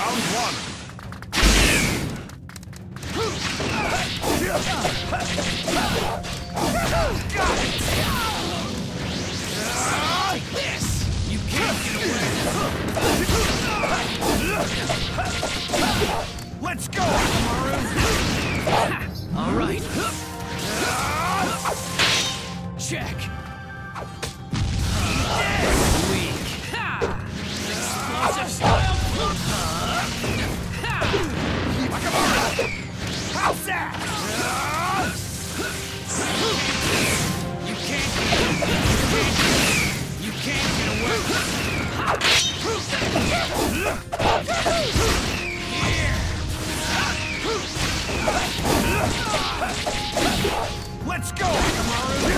Round one. Like this! You can't get away! Let's go, Akamaru! All right. Check. Weak. Explosive style. Akamaru! How's that? You can't get away. Here. Let's go, Akamaru!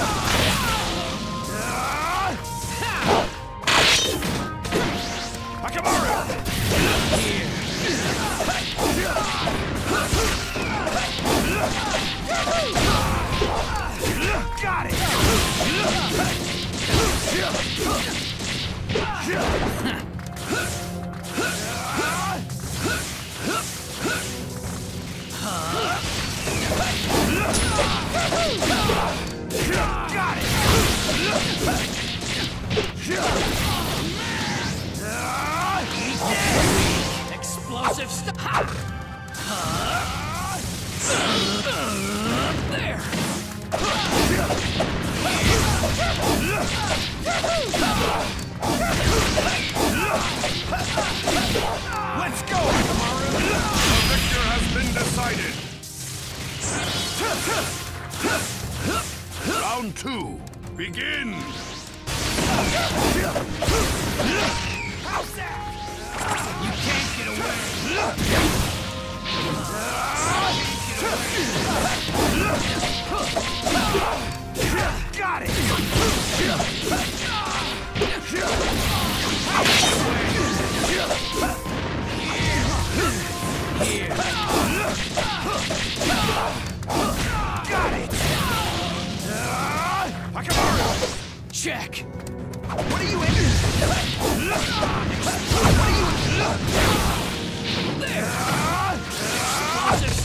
Akamaru! Here. Got it! Got it! Explosive stuff. There. Let's go, Akamaru! The victor has been decided. Round two. Begin! How's that? You can't get away. Got it! Here. Got it! Akamaru! Check. What are you aiming at? What are you... There. Explosive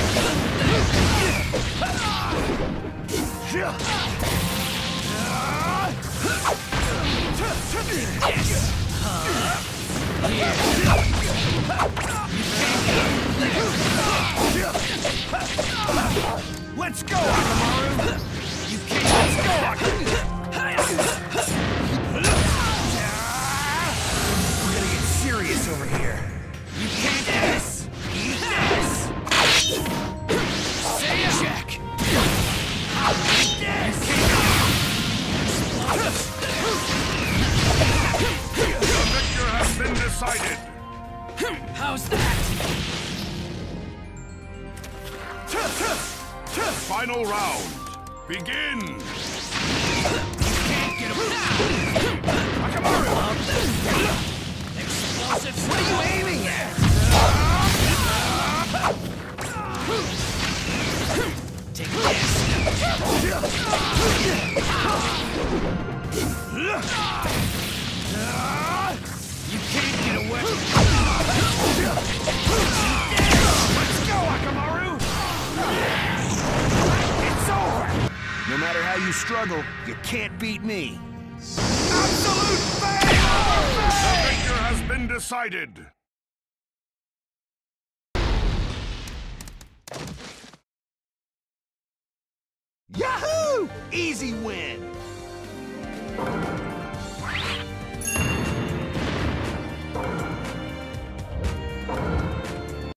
Let's go, Akamaru! You can't. Let's go, Akamaru! We're gonna get serious over here. You can't miss. Yes. Say check. Yes! The victor has been decided. How's that? Final round. Begin. Can't get away. Akamaru! Explosive. What are you aiming at? Take this. You can't get away. Let's go, Akamaru! It's over! No matter how you struggle, you can't beat me. Absolute failure! The victor has been decided. Yahoo! Easy win!